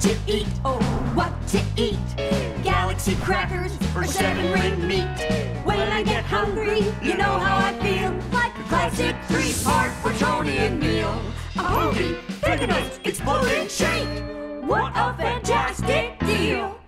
to eat, oh, what to eat. Galaxy crackers or seven-ring meat. When I get hungry, you know how I feel. Like a classic three-part Bortronian meal. A Hoagie, Figinnuz, exploding shake. What a fantastic deal!